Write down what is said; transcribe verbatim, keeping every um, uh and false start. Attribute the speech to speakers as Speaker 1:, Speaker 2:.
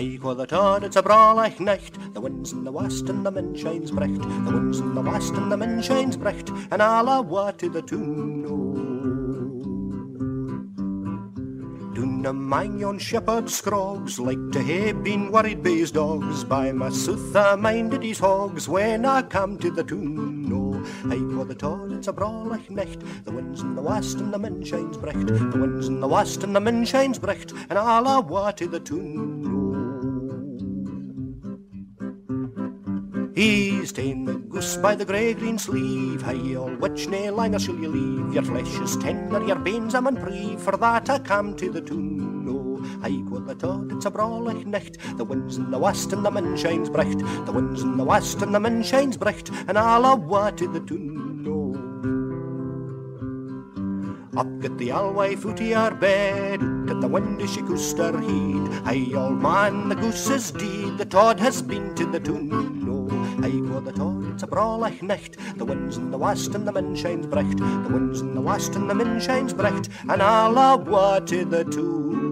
Speaker 1: Hey, quo the tod, it's a brawlich night. The wind's in the west and the wind shines bright. The wind's in the west and the wind shines bright. And all a what to the tune, oh. Doon among yon shepherd scrogs, like to have been worried by his dogs. By my sooth I minded his hogs when I come to the tune, oh. Hey, quo the tod, it's a brawlich night. The wind's in the west and the wind shines bright. The wind's in the west and the wind shines bright. And all a what to the tune, oh. He's ta'en the goose by the grey green sleeve. Hey, all which nae longer shall you leave. Your flesh is tender, your banes am unprieve. For that I come to the tune, oh. Hey, quo the tod, it's a brawlich night. The wind's in the west and the wind shines bright. The wind's in the west and the wind shines bright. And all a what to the tune, oh. Up get the alway footy our bed, out at the windy she goosed her heed. Hey, old man, the goose is deed, the tod has been to the tune, oh. Hey, quo the tod, it's a brawlich night. The wind's in the west and the wind shines bright. The wind's in the west and the wind shines bright. And all a what to the tune.